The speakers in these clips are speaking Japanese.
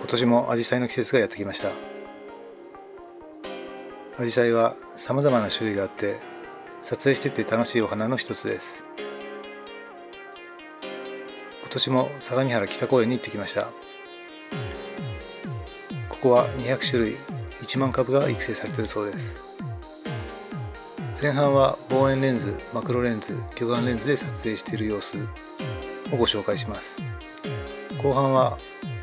年も紫陽花の季節がやってきました。紫陽花は様々な種類があって撮影してて楽しいお花の一つです。今年も相模原北公園に行ってきました。ここは200種類1万株が育成されているそうです。前半は望遠レンズ、マクロレンズ、魚眼レンズで撮影している様子をご紹介します。後半は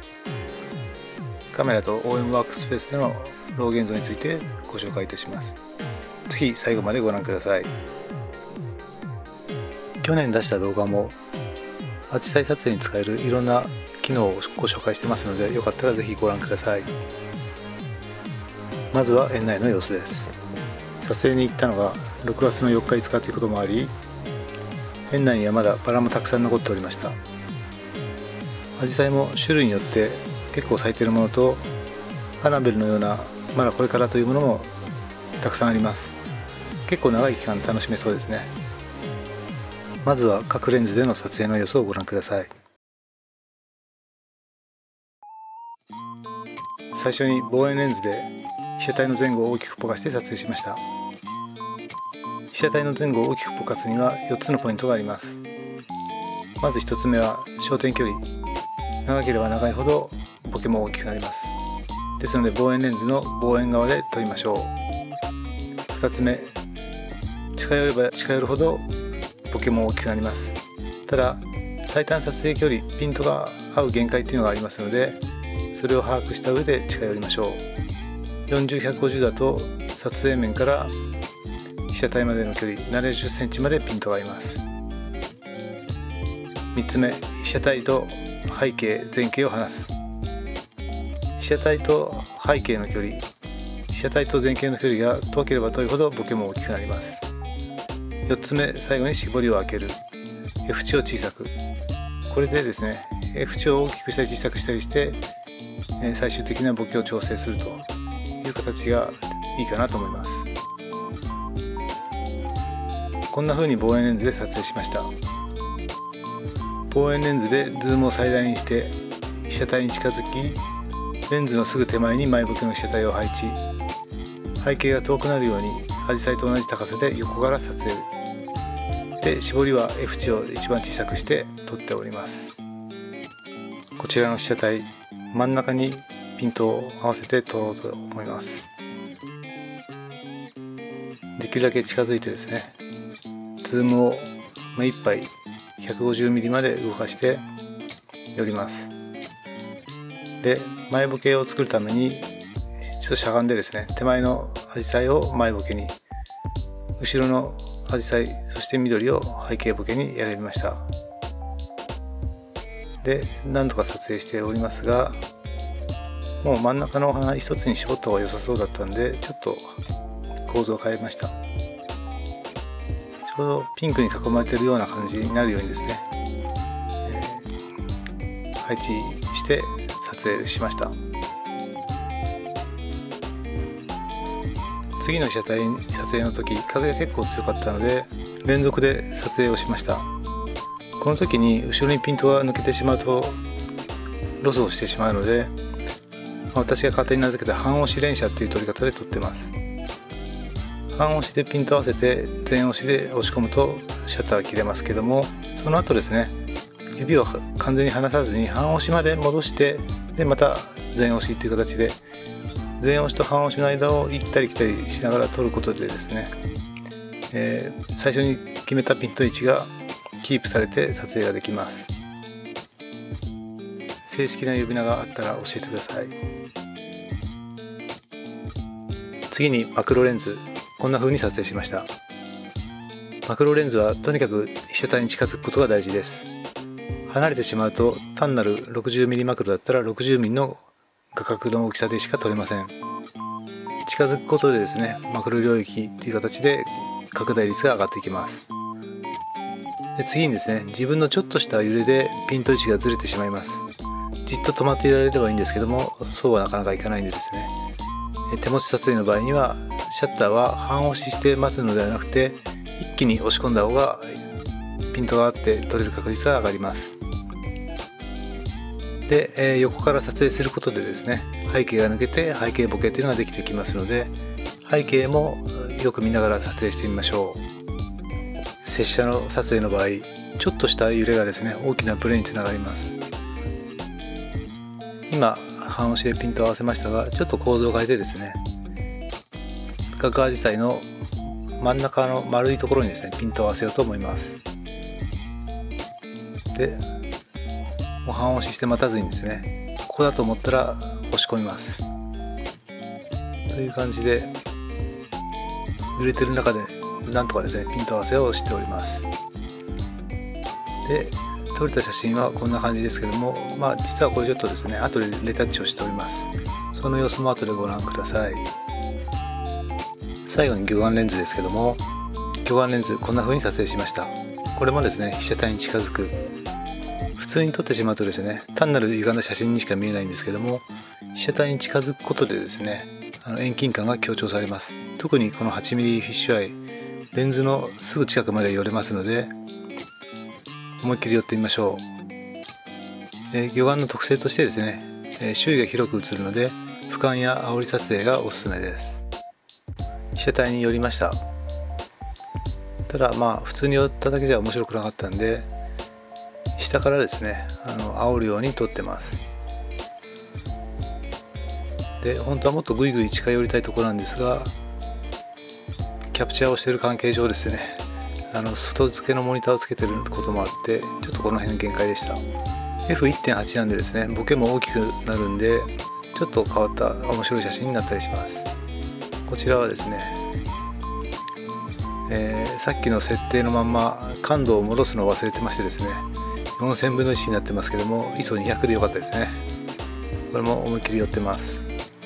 カメラと OM ワークスペースでの老現像についてご紹介いたします。ぜひ最後までご覧ください。去年出した動画もアジサイ撮影に使えるいろんな機能をご紹介してますので、よかったらぜひご覧ください。まずは園内の様子です。撮影に行ったのが6月の4日5日ということもあり、園内にはまだバラもたくさん残っておりました。アジサイも種類によって結構咲いているものと、アナベルのようなまだこれからというものもたくさんあります。結構長い期間楽しめそうですね。まずは各レンズでの撮影の様子をご覧ください。最初に望遠レンズで被写体の前後を大きくぼかして撮影しました。被写体の前後を大きくぼかすには4つのポイントがあります。まず1つ目は焦点距離。長ければ長いほどボケも大きくなります。ですので望遠レンズの望遠側で撮りましょう。2つ目、近寄れば近寄るほどボケも大きくなります。ただ最短撮影距離、ピントが合う限界っていうのがありますので、それを把握した上で近寄りましょう。40-150だと撮影面から被写体までの距離70センチまでピントが合います。3つ目、被写体と背景、前景を離す。被写体と背景の距離、被写体と前景の距離が遠ければ遠いほどボケも大きくなります。4つ目、最後に絞りを開ける。F 値を小さく。これでですね、F 値を大きくしたり小さくしたりして最終的なボケを調整するという形がいいかなと思います。こんな風に望遠レンズで撮影しました。望遠レンズでズームを最大にして被写体に近づき、レンズのすぐ手前に前ボケの被写体を配置、背景が遠くなるようにアジサイと同じ高さで横から撮影で、絞りは F 値を一番小さくして撮っております。こちらの被写体、真ん中にピントを合わせて撮ろうと思います。できるだけ近づいてですね、ズームを目いっぱい 150mm まで動かして寄ります。で、前ボケを作るためにちょっとしゃがんでですね、手前のアジサイを前ボケに、後ろのアジサイ、そして緑を背景ボケに選びました。で、何度か撮影しておりますが、もう真ん中のお花一つに絞った方が良さそうだったんで、ちょっと構造を変えました。ちょうどピンクに囲まれているような感じになるようにですね、配置して撮影しました。次の被写体撮影の時、風が結構強かったので連続で撮影をしました。この時に後ろにピントが抜けてしまうとロスをしてしまうので、私が勝手に名付けた半押し連写という撮り方で撮ってます。半押しでピント合わせて前押しで押し込むとシャッターが切れますけども、その後ですね、指を完全に離さずに半押しまで戻して、でまた前押しという形で前押しと半押しの間を行ったり来たりしながら撮ることでですね、最初に決めたピント位置がキープされて撮影ができます。正式な呼び名があったら教えてください。次にマクロレンズ、こんな風に撮影しました。マクロレンズはとにかく被写体に近づくことが大事です。離れてしまうと単なる 60mm マクロだったら 60mm の画角の大きさでしか撮れません。近づくことでですね、マクロ領域という形で拡大率が上がっていきます。で、次にですね、自分のちょっとした揺れでピント位置がずれてしまいます。じっと止まっていられればいいんですけども、そうはなかなかいかないんでですね、手持ち撮影の場合にはシャッターは半押しして待つのではなくて、一気に押し込んだ方がピントが合って撮れる確率が上がります。 で、横から撮影することでですね、背景が抜けて背景ボケというのができてきますので、背景もよく見ながら撮影してみましょう。拙者の撮影の場合、ちょっとした揺れがですね、大きなブレにつながります。今半押しでピントを合わせましたが、ちょっと構造を変えてですね、ガクアジサイの真ん中の丸いところにですね、ピントを合わせようと思います。で、もう半押しして待たずにですね、ここだと思ったら押し込みます。という感じで、揺れてる中でなんとかですね、ピント合わせをしております。で、撮れた写真はこんな感じですけども、実はこれちょっとですね、後でレタッチをしております。その様子も後でご覧ください。最後に魚眼レンズですけども、魚眼レンズこんな風に撮影しました。これもですね、被写体に近づく。普通に撮ってしまうとですね、単なる歪んだ写真にしか見えないんですけども、被写体に近づくことでですね、遠近感が強調されます。特にこの 8mm フィッシュアイ、レンズのすぐ近くまで寄れますので、思いっきり寄ってみましょう。魚眼の特性としてですね、周囲が広く映るので俯瞰や煽り撮影がおすすめです。被写体に寄りました。ただ普通に寄っただけじゃ面白くなかったんで、下からですね煽るように撮ってます。で、本当はもっとぐいぐい近寄りたいところなんですが、キャプチャーをしている関係上ですね、外付けのモニターをつけてることもあって、ちょっとこの辺限界でした。 F1.8 なんでですね、ボケも大きくなるんで、ちょっと変わった面白い写真になったりします。こちらはですね、さっきの設定のまんま感度を戻すのを忘れてましてですね、4000分の1になってますけども、ISO200 でよかったですね。これも思いっきり寄ってます。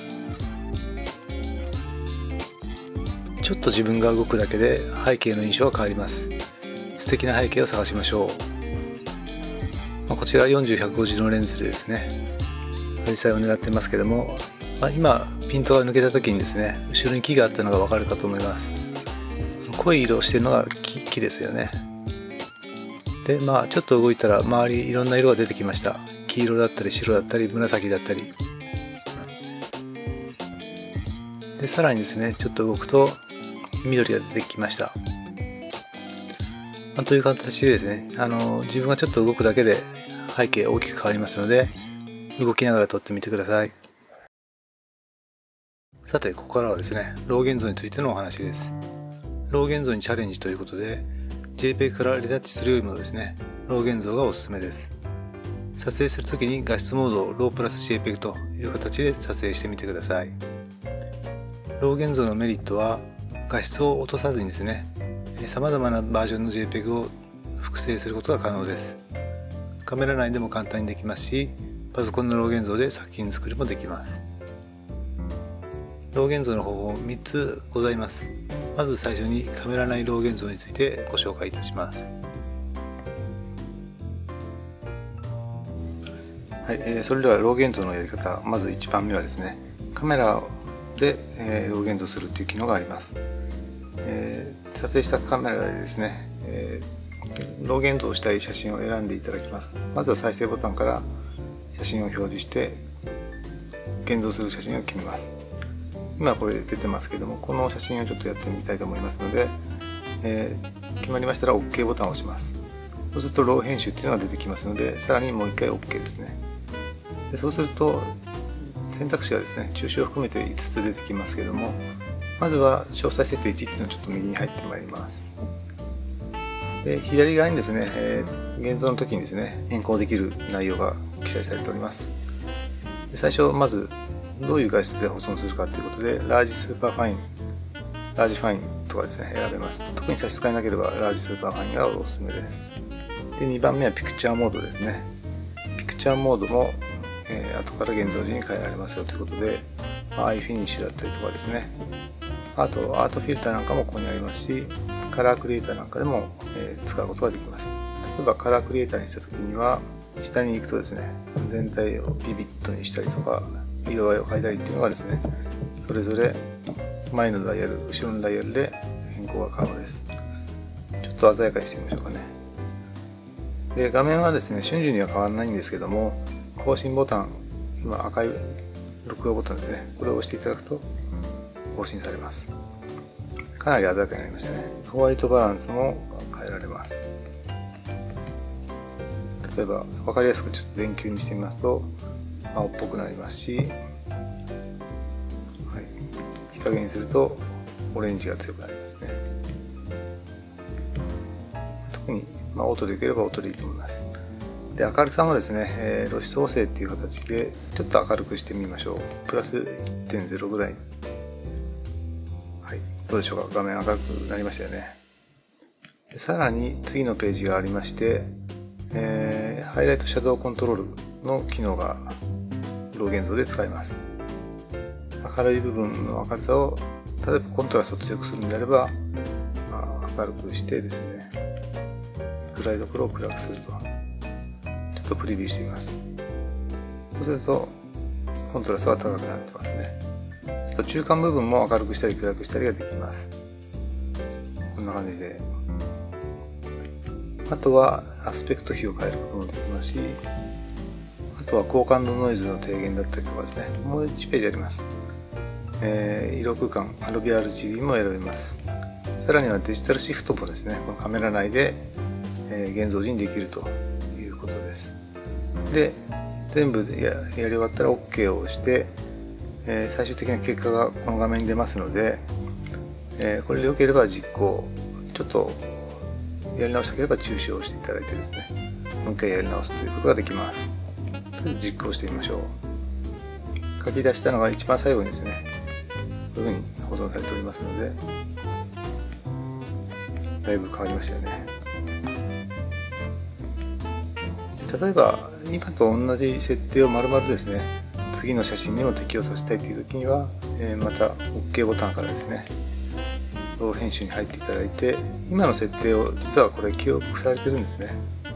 ちょっと自分が動くだけで背景の印象が変わります。素敵な背景を探しましょう。こちら 40×150 のレンズでですね、アジサイを狙ってますけども、今ピントが抜けた時にですね、後ろに木があったのがわかるかと思います。濃い色をしているのが木ですよね。で、ちょっと動いたら周りいろんな色が出てきました。黄色だったり白だったり紫だったり。で、さらにですね、ちょっと動くと緑が出てきました。という形でですね、自分がちょっと動くだけで背景大きく変わりますので、動きながら撮ってみてください。さて、ここからはですね、ロー現像についてのお話です。ロー現像にチャレンジということで、JPEG からレタッチするよりもですね、ロー現像がおすすめです。撮影するときに画質モードをロープラス JPEG という形で撮影してみてください。ロー現像のメリットは、画質を落とさずにですね、様々なバージョンの JPEG を複製することが可能です。カメラ内でも簡単にできますし、パソコンのロー現像で作品作りもできます。ロー現像の方法3つございます。まず最初にカメラ内ロー現像についてご紹介いたします。はい、それではロー現像のやり方、まず1番目はですね、カメラで、ロー現像するという機能があります。撮影したカメラでですね、ロー現像したい写真を選んでいただきます。まずは再生ボタンから写真を表示して現像する写真を決めます。今これ出てますけども、この写真をちょっとやってみたいと思いますので、決まりましたら OK ボタンを押します。そうするとロー編集っていうのが出てきますので、さらにもう一回 OK ですね。でそうすると選択肢がですね、中止を含めて5つ出てきますけども、まずは詳細設定1っていうのをちょっと右に入ってまいります。で左側にですね、現像の時にですね、変更できる内容が記載されております。で最初まずどういう画質で保存するかということで、ラージスーパーファイン、ラージファインとかですね、選べます。特に差し支えなければラージスーパーファインがおすすめです。で2番目はピクチャーモードですね。ピクチャーモードも、後から現像時に変えられますよということで、アイフィニッシュだったりとかですね、あとアートフィルターなんかもここにありますし、カラークリエイターなんかでも、使うことができます。例えばカラークリエイターにした時には、下に行くとですね、全体をビビットにしたりとか、色合いを変えたりっていうのがですね、それぞれ前のダイヤル、後ろのダイヤルで変更が可能です。ちょっと鮮やかにしてみましょうかね。で画面はですね、瞬時には変わらないんですけども、 更新ボタン、今赤い録画ボタンですね。これを押していただくと更新されます。かなり鮮やかになりましたね。ホワイトバランスも変えられます。例えば分かりやすくちょっと電球にしてみますと青っぽくなりますし、はい、日陰にするとオレンジが強くなりますね。特に、オートで良ければオートでいいと思います。で、明るさもですね、露出補正っていう形でちょっと明るくしてみましょう。プラス 1.0 ぐらい。はい、どうでしょうか。画面明るくなりましたよね。でさらに次のページがありまして、ハイライトシャドウコントロールの機能がロー現像で使えます。明るい部分の明るさを、例えばコントラストを強くするのであれば、明るくしてですね、暗いところを暗くすると。ちょっとプレビューしてみます。そうするとコントラストが高くなってますね。あと中間部分も明るくしたり暗くしたりができます。こんな感じで。あとはアスペクト比を変えることもできますし、あとは高感度ノイズの低減だったりとかですね。もう1ページあります。色空間 RGB も選べます。さらにはデジタルシフトもですね、このカメラ内で、現像時にできるということです。で、全部でやり終わったら OK を押して、最終的な結果がこの画面に出ますので、これで良ければ実行、ちょっとやり直したければ中止をしていただいてですね、もう一回やり直すということができます。実行してみましょう。書き出したのが一番最後にですね、こういうふうに保存されておりますので、だいぶ変わりましたよね。例えば今と同じ設定を丸々ですね、次の写真にも適用させたいという時には、また OK ボタンからですね、ロー編集に入っていただいて、今の設定を実はこれ記録されてるんですね。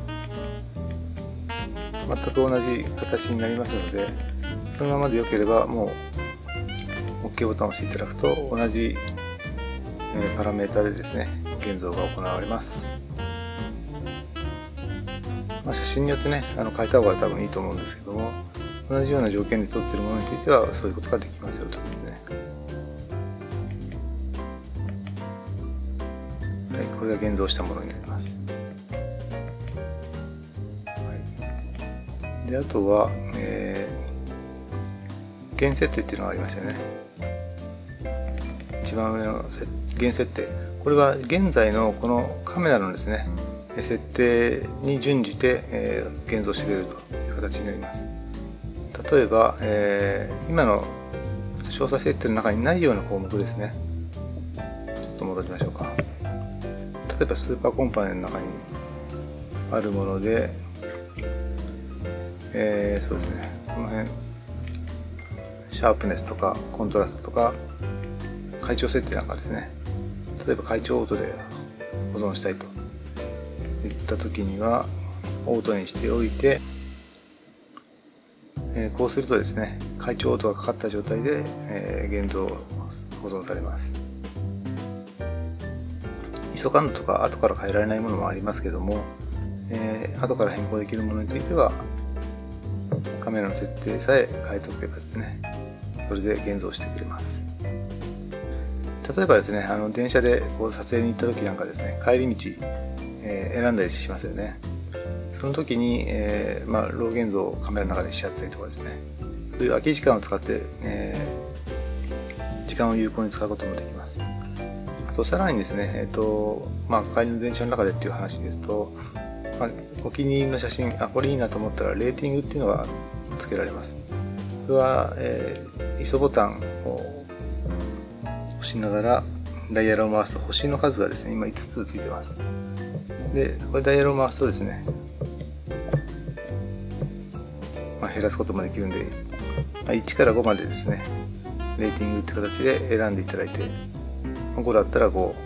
全く同じ形になりますので、そのままで良ければもう OK ボタンを押していただくと同じパラメータでですね、現像が行われます。写真によってね、変えた方が多分いいと思うんですけども、同じような条件で撮っているものについてはそういうことができますよということですね。はい、これが現像したものになります。はい、で、あとは、原設定っていうのがありましたよね。一番上の原設定。これは現在のこのカメラのですね、設定に準じて、現像してくれるという形になります。例えば、今の詳細設定の中にないような項目ですね。ちょっと戻りましょうか。例えばスーパーコンパネの中にあるもので、そうですね、この辺シャープネスとかコントラストとか階調設定なんかですね。例えば階調オートで保存したいといった時にはオートにしておいて、こうするとですね、階調オートがかかった状態で、現像保存されます。ISO感度とか後から変えられないものもありますけども、後から変更できるものについてはカメラの設定さえ変えておけばですね、それで現像してくれます。例えばですね、電車でこう撮影に行った時なんかですね、帰り道、選んだりしますよね。その時に、ロー現像をカメラの中でしちゃったりとかですね、そういう空き時間を使って、時間を有効に使うこともできます。あとさらにですね、帰りの電車の中でっていう話ですと、お気に入りの写真、これいいなと思ったらレーティングっていうのが付けられます。これは、ISO ボタンを押しながらダイヤルを回すと星の数がですね、今5つついてます。で、これダイヤルを回すとですね、減らすこともできるんで、1から5までですね、レーティングって形で選んでいただいて、5だったら5、こ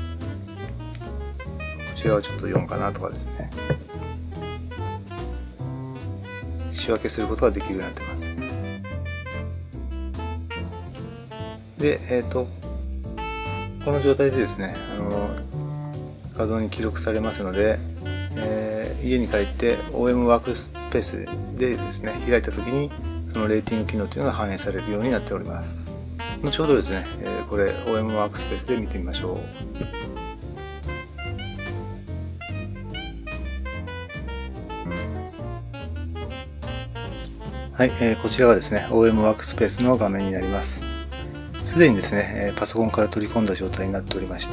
ちらはちょっと4かなとかですね、仕分けすることができるようになってます。で、この状態でですね、画像に記録されますので、家に帰って OM ワークスペペースでですね、開いた時にそのレーティング機能というのが反映されるようになっております。後ほどですね、これ OM ワークスペースで見てみましょう。はい、こちらがですね OM ワークスペースの画面になります。すでにですねパソコンから取り込んだ状態になっておりまして、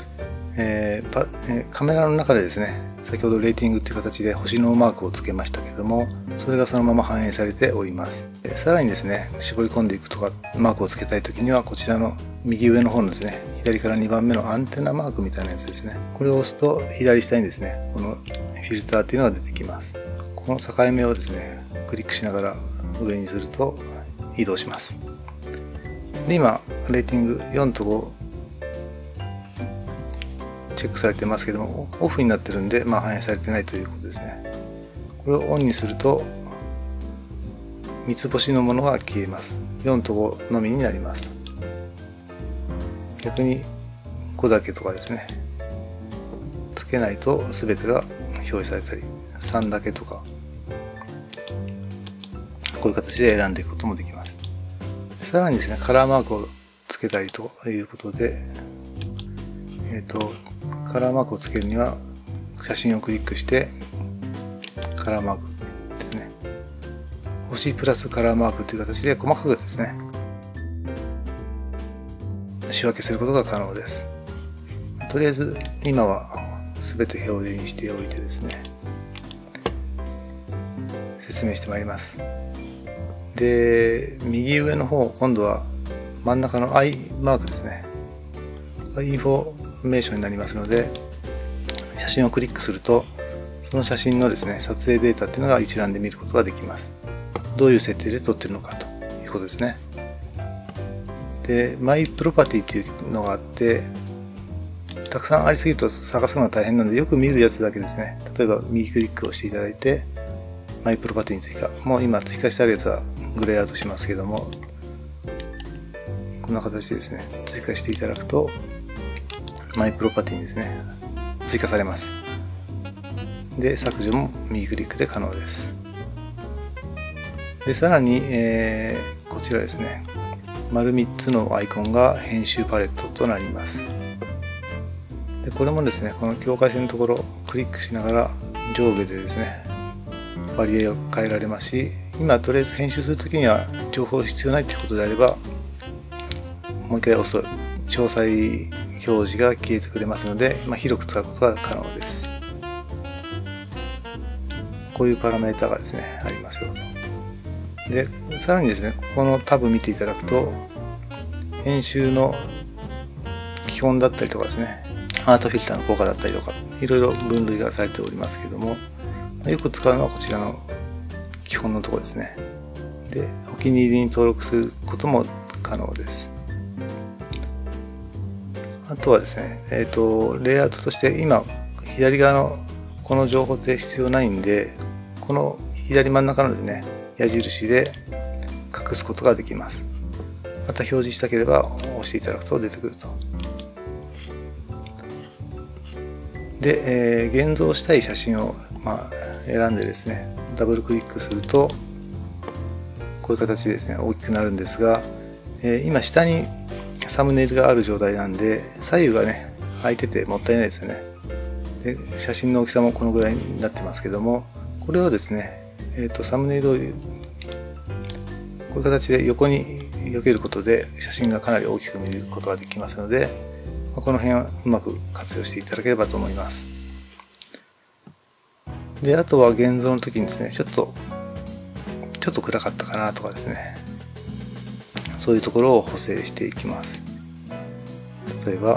カメラの中でですね先ほどレーティングという形で星のマークをつけましたけども、それがそのまま反映されております。さらにですね絞り込んでいくとかマークをつけたい時には、こちらの右上の方のですね左から2番目のアンテナマークみたいなやつですね、これを押すと左下にですねこのフィルターっていうのが出てきます。この境目をですねクリックしながら上にすると移動します。で今レーティング4と5チェックされてますけども、オフになってるんで、反映されてないということですね。これをオンにすると三つ星のものが消えます。4と5のみになります。逆に5だけとかですねつけないと全てが表示されたり、3だけとかこういう形で選んでいくこともできます。さらにですねカラーマークをつけたりということで、カラーマークをつけるには写真をクリックしてカラーマークですね、星プラスカラーマークという形で細かくですね仕分けすることが可能です。とりあえず今は全て表示にしておいてですね説明してまいります。で右上の方、今度は真ん中の I マークですね、インフォメーションになりますので、写真をクリックするとその写真のですね撮影データっていうのが一覧で見ることができます。どういう設定で撮ってるのかということですね。でマイプロパティっていうのがあって、たくさんありすぎると探すのが大変なので、よく見るやつだけですね、例えば右クリックをしていただいてマイプロパティに追加、もう今追加してあるやつはグレーアウトしますけども、こんな形でですね追加していただくとマイプロパティにですね追加されます。で削除も右クリックで可能です。でさらに、こちらですね丸3つのアイコンが編集パレットとなります。でこれもですねこの境界線のところをクリックしながら上下でですね割合を変えられますし、今とりあえず編集するときには情報必要ないということであればもう一回押すと詳細表示が消えてくれますので、広く使うことが可能です。こういうパラメータがですねありますよと。でさらにですねここのタブ見ていただくと編集の基本だったりとかですねアートフィルターの効果だったりとかいろいろ分類がされておりますけども、よく使うのはこちらの基本のところですね。でお気に入りに登録することも可能です。あとはですね、レイアウトとして今左側のこの情報って必要ないんで、この左真ん中のですね矢印で隠すことができます。また表示したければ押していただくと出てくると。で、現像したい写真を、選んでですねダブルクリックするとこういう形でですね大きくなるんですが、今下にサムネイルがある状態なんで左右がね空いててもったいないですよね。で写真の大きさもこのぐらいになってますけども、これをですね、サムネイルをこういう形で横に避けることで写真がかなり大きく見ることができますので、この辺はうまく活用していただければと思います。であとは現像の時にですねちょっと暗かったかなとかですね、そういうところを補正していきます。例えば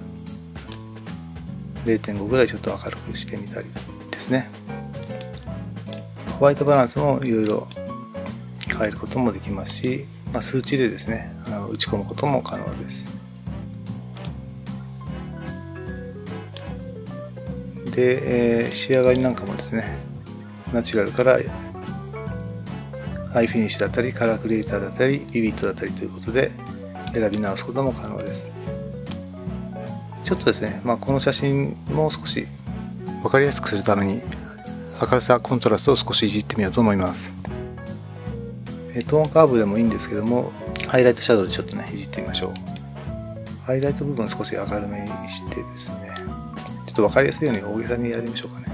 0.5 ぐらいちょっと明るくしてみたりですね。ホワイトバランスもいろいろ変えることもできますし、数値でですね打ち込むことも可能です。で、仕上がりなんかもですねナチュラルからアイフィニッシュだったりカラークリエイターだったりビビットだったりということで選び直すことも可能です。ちょっとですね、この写真もう少し分かりやすくするために明るさコントラストを少しいじってってみようと思います。トーンカーブでもいいんですけども、ハイライトシャドウでちょっとねいじってみましょう。ハイライト部分少し明るめにしてですね、ちょっと分かりやすいように大げさにやりましょうかね。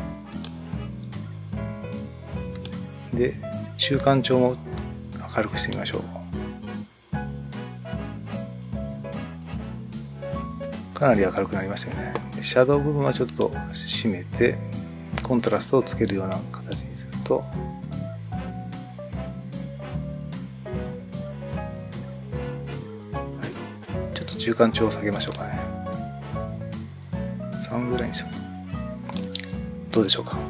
で、中間調も明るくしてみましょう。かなり明るくなりましたよね。シャドウ部分はちょっと締めてコントラストをつけるような形にすると、ちょっと中間調を下げましょうかね。3ぐらいにしよう。どうでしょうか。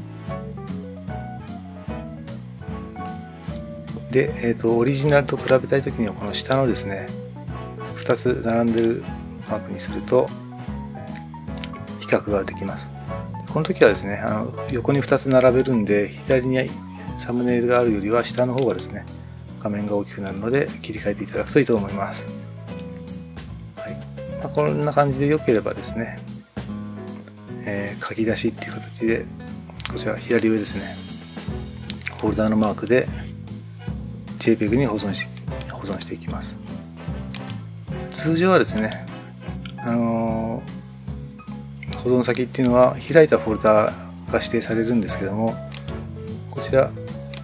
で、オリジナルと比べたいときにはこの下のですね2つ並んでるマークにすると比較ができます。この時はですね横に2つ並べるんで、左にサムネイルがあるよりは下の方がですね画面が大きくなるので切り替えていただくといいと思います。はい、こんな感じで良ければですね、書き出しっていう形でこちら左上ですね、フォルダーのマークで JPEG に保存していきます。通常はですね、保存先っていうのは開いたフォルダが指定されるんですけども、こちら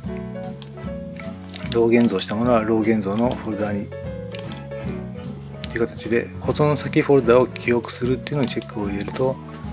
ロー現像したものはロー現像のフォルダにという形で保存先フォルダを記憶するっていうのにチェックを入れると、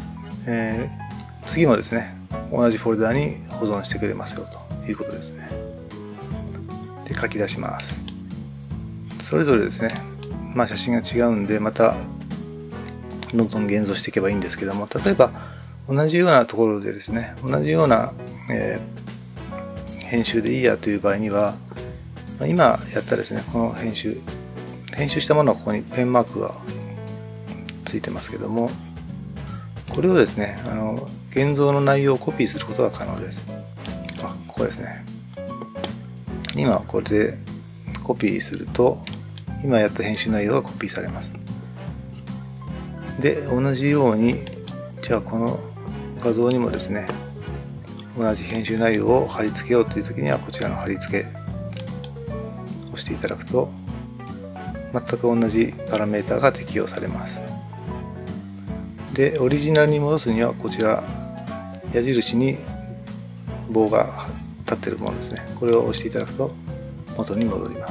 次もですね同じフォルダに保存してくれますよということですね。で、書き出します。それぞれですね、写真が違うんでまたどんどん現像していけばいいんですけども、例えば同じようなところでですね同じような、編集でいいやという場合には、今やったですねこの編集したものはここにペンマークがついてますけども、これをですね現像の内容をコピーすることが可能です。ここですね。今これでコピーすると今やった編集内容がコピーされます。で、同じようにじゃあこの画像にもですね同じ編集内容を貼り付けようという時にはこちらの貼り付けを押していただくと全く同じパラメータが適用されます。で、オリジナルに戻すにはこちら矢印に棒が立っているものですね、これを押していただくと元に戻ります。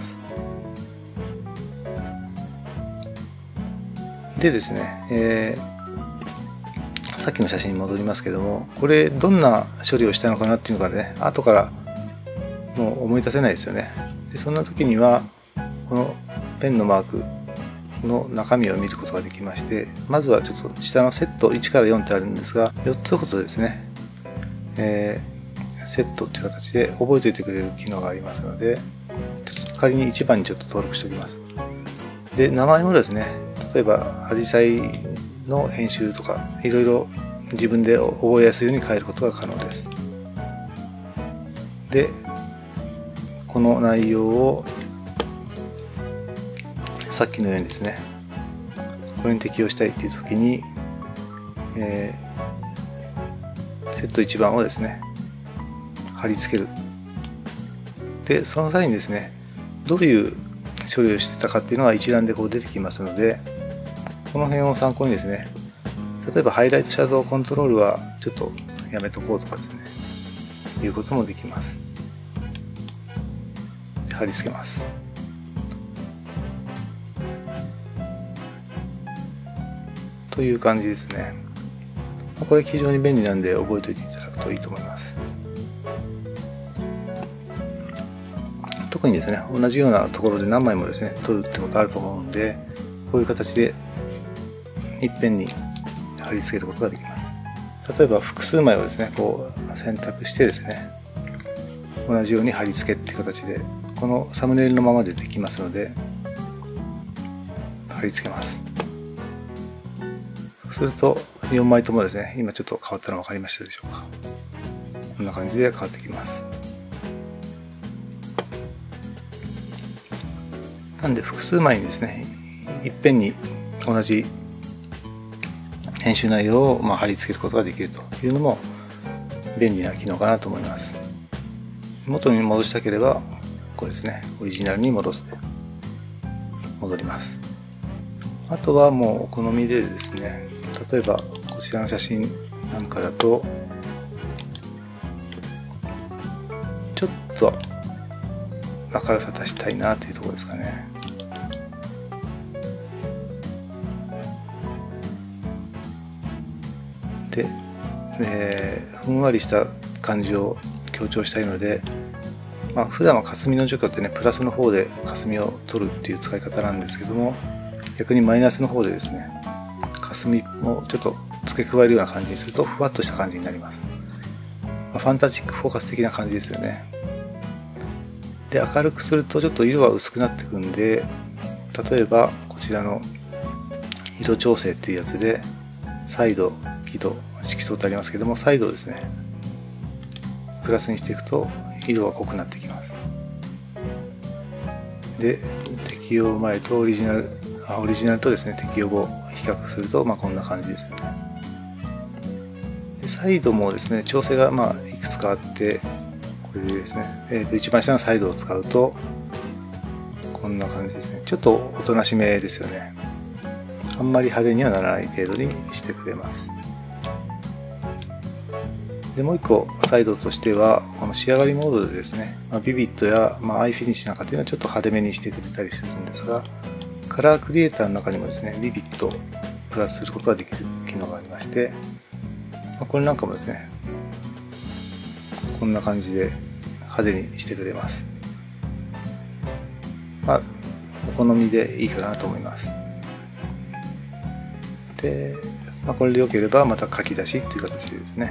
でですね、さっきの写真に戻りますけども、これどんな処理をしたのかなっていうのがね後からもう思い出せないですよね。で、そんな時にはこのペンのマークの中身を見ることができまして、まずはちょっと下のセット1から4ってあるんですが、4つほどですね、セットっていう形で覚えておいてくれる機能がありますので、ちょっと仮に1番にちょっと登録しておきます。で、名前もですね、例えばアジサイの編集とかいろいろ自分で覚えやすいように変えることが可能です。で、この内容をさっきのようにですねこれに適用したいっていう時に、セット1番をですね貼り付ける。で、その際にですねどういう処理をしてたかっていうのが一覧でこう出てきますので、この辺を参考にですね、例えばハイライトシャドウコントロールはちょっとやめとこうとかですねいうこともできます。で、貼り付けます。という感じですね。これ非常に便利なんで覚えておいていただくといいと思います。特にですね同じようなところで何枚もですね撮るってことあると思うんで、こういう形でいっぺんに貼り付けることができます。例えば複数枚をですねこう選択してですね同じように貼り付けっていう形でこのサムネイルのままでできますので貼り付けます。そうすると4枚ともですね今ちょっと変わったの分かりましたでしょうか。こんな感じで変わってきます。なんで複数枚にですねいっぺんに同じ編集内容を貼り付けることができるというのも便利な機能かなと思います。 元に戻したければこれですね、オリジナルに戻ります。あとはもうお好みでですね、例えばこちらの写真なんかだとちょっと明るさ足したいなというところですかね。で、ふんわりした感じを強調したいので、普段は霞の除去ってね、プラスの方で霞を取るっていう使い方なんですけども、逆にマイナスの方でですね、霞をちょっと付け加えるような感じにするとふわっとした感じになります。ファンタジックフォーカス的な感じですよね。で、明るくするとちょっと色が薄くなってくんで、例えばこちらの色調整っていうやつで彩度、輝度、色相ってありますけども、彩度をですねプラスにしていくと色が濃くなってきます。で、適用前とオリジナルとですね、適用後比較するとこんな感じですよね。で、彩度もですね、調整がいくつかあって、これでですね、一番下の彩度を使うとこんな感じですね。ちょっとおとなしめですよね。あんまり派手にはならない程度にしてくれます。で、もう一個サイドとしては、この仕上がりモードでですね、ビビットや、アイフィニッシュなんかっていうのはちょっと派手めにしてくれたりするんですが、カラークリエイターの中にもですね、ビビットをプラスすることができる機能がありまして、これなんかもですね、こんな感じで派手にしてくれます。お好みでいいかなと思います。で、これで良ければまた書き出しっていう形でですね、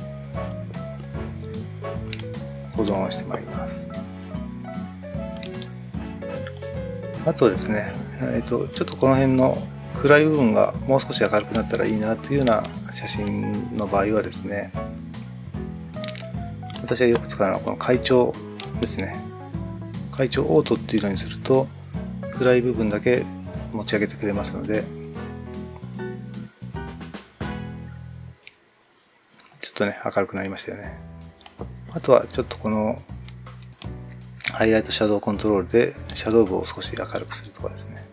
保存をしてまいります。あとですね、ちょっとこの辺の暗い部分がもう少し明るくなったらいいなというような写真の場合はですね、私がよく使うのはこの階調ですね。階調オートっていうのにすると暗い部分だけ持ち上げてくれますので、ちょっとね明るくなりましたよね。あとはちょっとこのハイライトシャドウコントロールでシャドウ部を少し明るくするとかですね。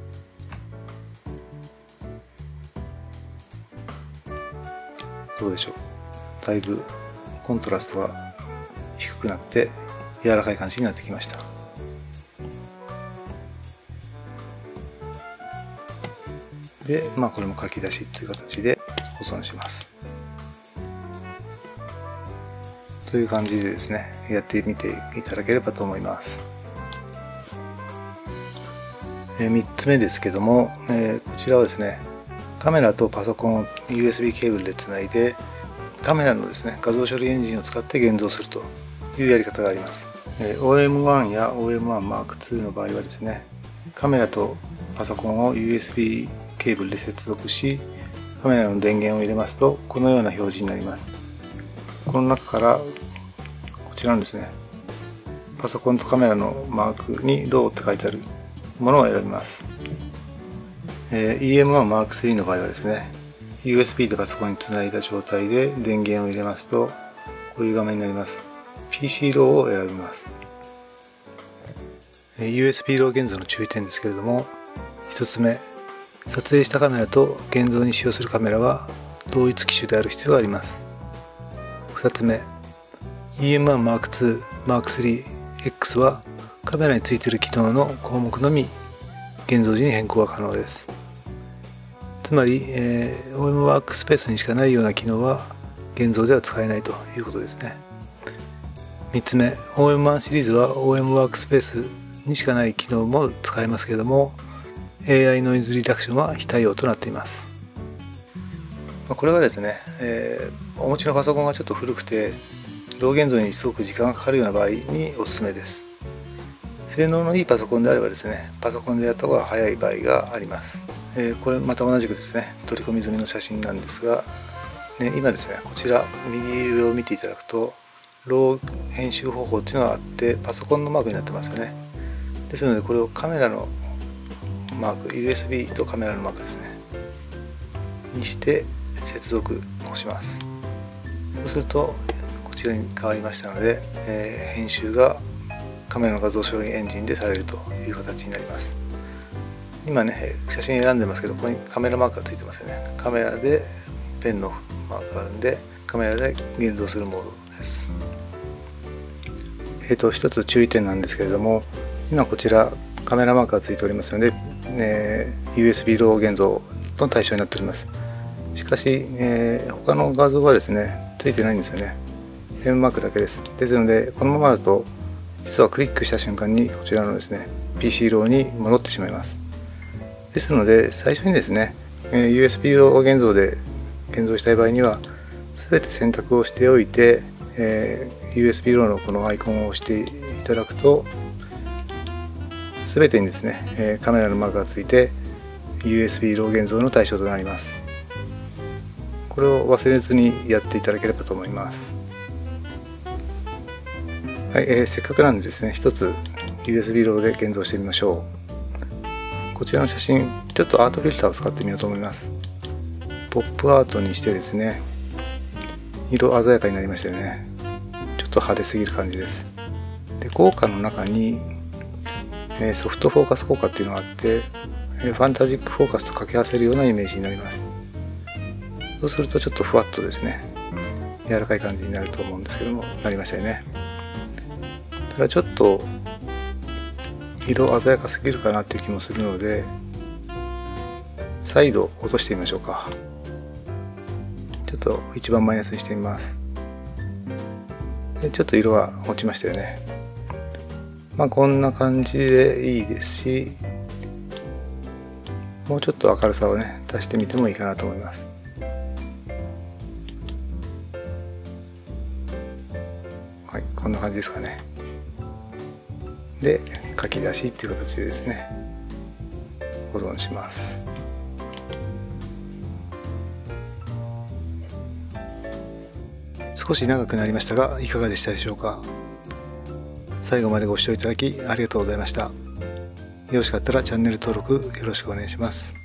どうでしょう。だいぶコントラストが低くなって柔らかい感じになってきました。で、これも書き出しという形で保存します。という感じでですね、やってみていただければと思います。3つ目ですけども、こちらはですね、カメラとパソコンを USB ケーブルでつないで、カメラのですね、画像処理エンジンを使って現像するというやり方があります。OM1 や OM1M2 の場合はですね、カメラとパソコンを USB ケーブルで接続し、カメラの電源を入れますとこのような表示になります。この中からこちらのですね、パソコンとカメラのマークに RAW って書いてあるものを選びます。EM1M3 の場合はですね、USB でパソコンにつないだ状態で電源を入れますとこういう画面になります。 PC RAW を選びます。USB RAW 現像の注意点ですけれども、1つ目、撮影したカメラと現像に使用するカメラは同一機種である必要があります。2つ目、EM1M2、M3X はカメラについている機能の項目のみ現像時に変更が可能です。つまり、OM ワークスペースにしかないような機能は現像では使えないということですね。3つ目、OM1 シリーズは OM ワークスペースにしかない機能も使えますけれども、AI ノイズリダクションは非対応となっています。これはですね、お持ちのパソコンがちょっと古くてロー現像にすごく時間がかかるような場合におすすめです。性能のいいパソコンであればですね、パソコンでやった方が早い場合があります。これまた同じくですね、取り込み済みの写真なんですが、今ですね、こちら右上を見ていただくとロー編集方法っていうのがあって、パソコンのマークになってますよね。ですのでこれをカメラのマーク、 USB とカメラのマークですねにして接続をします。そうするとこちらに変わりましたので、編集がカメラの画像処理エンジンでされるという形になります。今ね写真選んでますけど、ここにカメラマークがついてますよね。カメラでペンのマークがあるんで、カメラで現像するモードです。一つ注意点なんですけれども、今こちらカメラマークがついておりますので、USB ロー現像の対象になっております。しかし、他の画像はですねついてないんですよね。ペンマークだけです。ですのでこのままだと実はクリックした瞬間にこちらのですね PC ローに戻ってしまいます。ですので最初にですね USB ロー現像で現像したい場合には全て選択をしておいて、USB ローのこのアイコンを押していただくと全てにですね、カメラのマークがついて USB ロー現像の対象となります。これを忘れずにやっていただければと思います。はい、せっかくなんでですね一つ USB ローで現像してみましょう。こちらの写真ちょっとアートフィルターを使ってみようと思います。ポップアートにしてですね色鮮やかになりましたよね。ちょっと派手すぎる感じです。で効果の中にソフトフォーカス効果っていうのがあって、ファンタジックフォーカスと掛け合わせるようなイメージになります。そうするとちょっとふわっとですね柔らかい感じになると思うんですけども、なりましたよね。ただちょっと色鮮やかすぎるかなっていう気もするので、再度落としてみましょうか。ちょっと一番マイナスにしてみます。でちょっと色が落ちましたよね。まあこんな感じでいいですし、もうちょっと明るさをね足してみてもいいかなと思います。はい、こんな感じですかね。で書き出しっていう形でですね保存します。少し長くなりましたがいかがでしたでしょうか。最後までご視聴いただきありがとうございました。よろしかったらチャンネル登録よろしくお願いします。